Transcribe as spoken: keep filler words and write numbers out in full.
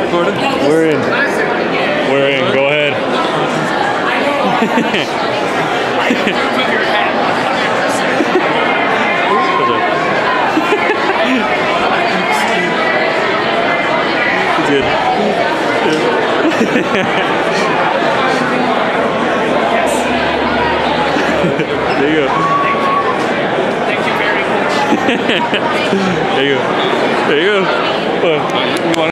recording? We're in. We're in. Go ahead. It's good. There you go. Thank you very much. There you go. There you go. Uh, you want